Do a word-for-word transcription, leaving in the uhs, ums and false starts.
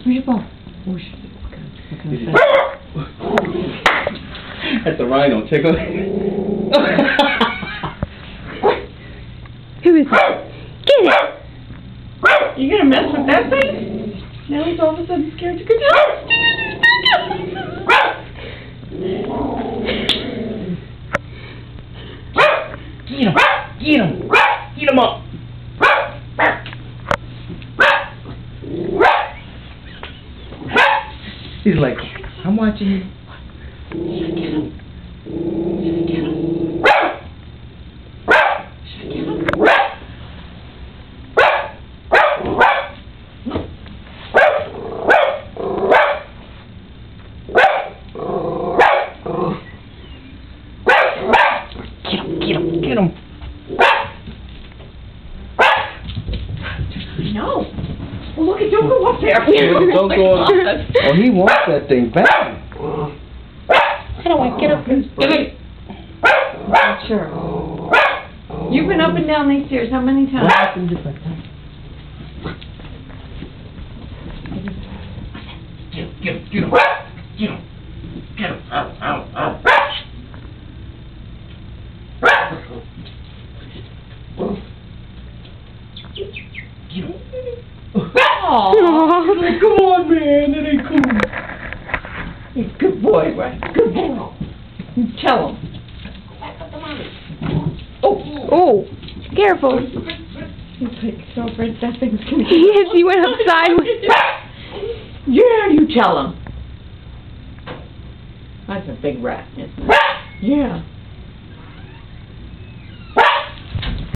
Where's your ball? Oh, shit. What can I say? That's a rhino. Check out. Who is it? Get it! You gonna mess with that thing? Now he's all of a sudden scared to go down. Get him! Get him! Get him up! He's like, I'm watching you. Should I get him? Should I get him? Should I get him? Get him! Get him! Get him! No. Well, look at, don't go up there. Yeah, don't go up. Oh, he wants that thing back. I don't want to get up. Get it. Sure. You've been up and down these stairs how many times? What happened if I touch? Get him! Get him! Get him! Get him! Get him! Ow! Ow! Ow! Get him! Aww. Like, come on, man, that ain't cool. He's a good boy, right? Good boy. You tell him. Oh, careful. He's like, so afraid that thing's gonna Yes, he went up sideways. Yeah, you tell him. That's a big rat, isn't it? Yeah.